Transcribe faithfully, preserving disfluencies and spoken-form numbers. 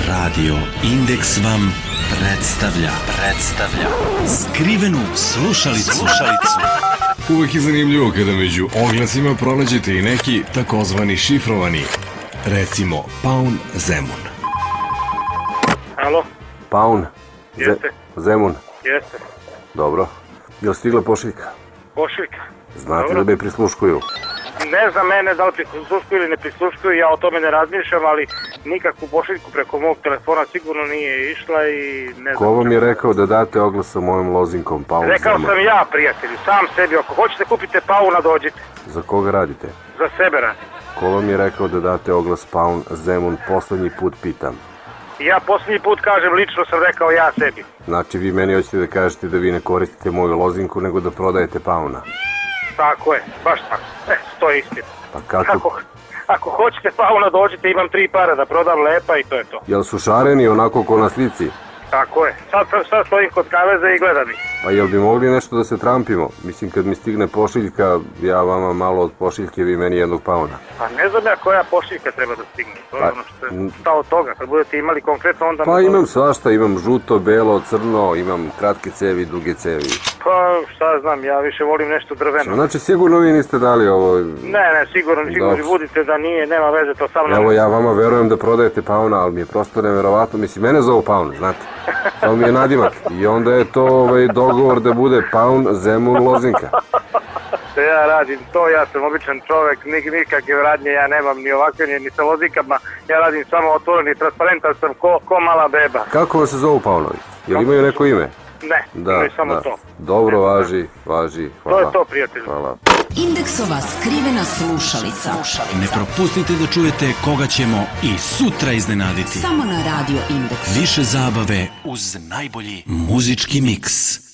Radio Indeks vam predstavlja, predstavlja skrivenu slušalicu. slušalicu. Uvijek je zanimljivo kada među oglasima pronađete i neki takozvani šifrovani. Recimo, Paun Zemun. Alo? Paun? Jeste. Zemun? Jeste. Dobro. Je li stigla pošiljka? Pošiljka? Znate Dobro. da me prisluškuju? Ne znam mene da li prisluškuju ili ne prisluškuju, ja o tome ne razmišljam, ali nikakvu pošiljku preko mog telefona sigurno nije išla i ne znam. Ko vam je rekao da date oglas sa mojom lozinkom Paun Zemun? Rekao sam ja, prijatelju, sam sebi, ako hoćete kupite Pauna, dođite. Za koga radite? Za sebe radim. Ko vam je rekao da date oglas Paun Zemun, poslednji put pitam? Ja posljednji put kažem, lično sam rekao ja sebi. Znači vi meni hoćete da kažete da vi ne koristite moju lozinku, nego da prodajete Pauna? Tako je, baš tako. E, to je istina. Pa kako? Ako, ako hoćete Pauna, dođite, imam tri para da prodam, lepa i to je to. Jel su šareni onako ko na slici? Tako je. Sad, sad stojim kod kaveza i gledam ih. Pa jel bi mogli nešto da se trampimo? Mislim, kad mi stigne pošiljka, ja vama malo od pošiljke, vi meni jednog Pauna. Pa ne znam ja koja pošiljka treba da stigne. To je Pa, ono što je šta od toga. Kad budete imali konkretno onda... Pa imam svašta, imam žuto, belo, crno, imam kratke cevi, duge cevi. Pa šta znam, ja više volim nešto drveno. Znači sigurno vi niste dali ovo... Ne, ne, sigurno, sigurno Dobro. budite da nije, nema veze to sa mnom. Evo ja vama verujem da prodajete Pauna, ali mi je prosto neverovatno. Mislim, mene zovu Paun, znate. To mi je nadimak. I onda je to ovaj, dogovor da bude Paun Zemun lozinka. Što ja radim to, ja sam običan čovek, nik, nikakve radnje ja nemam ni ovakve, ni, ni sa lozinkama. Ja radim samo otvoren i transparentan sam ko, ko mala beba. Kako vam se zovu Paunovi? Jel imaju neko ime? Ne, Da, imaju samo da. to. Dobro, važi, važi. Hvala. To je to, prijatelju. Hvala. Indeksova skrivena slušalica. Ne propustite da čujete koga ćemo i sutra iznenaditi. Samo na Radio Indeks. Više zabave uz najbolji muzički miks.